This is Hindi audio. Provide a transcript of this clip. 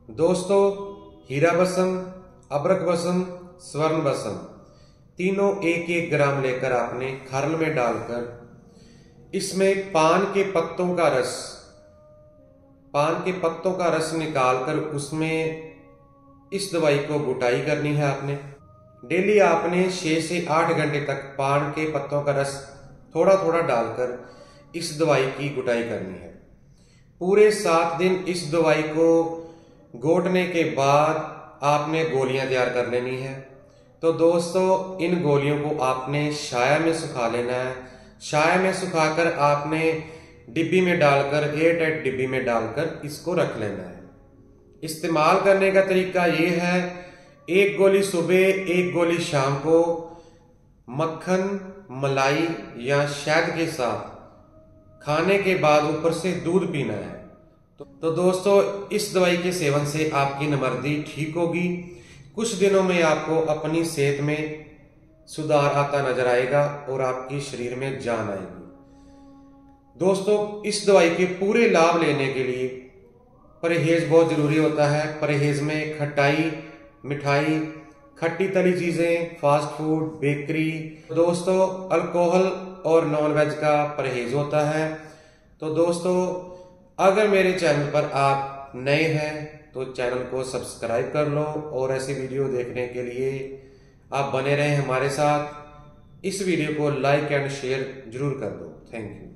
दोस्तों, हीरा बसम, अबरक बसम, स्वर्ण बसम तीनों 1-1 ग्राम लेकर आपने खरल में डालकर इसमें पान के पत्तों का रस निकालकर उसमें इस दवाई को गुटाई करनी है। आपने डेली आपने 6 से 8 घंटे तक पान के पत्तों का रस थोड़ा थोड़ा डालकर इस दवाई की गुटाई करनी है। पूरे 7 दिन इस दवाई को घोटने के बाद आपने गोलियां तैयार कर लेनी है। तो दोस्तों, इन गोलियों को आपने छाया में सुखा लेना है। छाया में सुखाकर आपने डिब्बी में डालकर, एयरटाइट डिब्बी में डालकर इसको रख लेना है। इस्तेमाल करने का तरीका ये है, 1 गोली सुबह, 1 गोली शाम को मक्खन, मलाई या शहद के साथ खाने के बाद ऊपर से दूध पीना है। तो दोस्तों, इस दवाई के सेवन से आपकी नमर्दी ठीक होगी। कुछ दिनों में आपको अपनी सेहत में सुधार आता नजर आएगा और आपके शरीर में जान आएगी। दोस्तों, इस दवाई के पूरे लाभ लेने के लिए परहेज बहुत जरूरी होता है। परहेज में खटाई, मिठाई, खट्टी तली चीजें, फास्ट फूड, बेकरी, दोस्तों अल्कोहल और नॉन वेज का परहेज होता है। तो दोस्तों, अगर मेरे चैनल पर आप नए हैं तो चैनल को सब्सक्राइब कर लो और ऐसे वीडियो देखने के लिए आप बने रहें हमारे साथ। इस वीडियो को लाइक एंड शेयर जरूर कर दो। Thank you.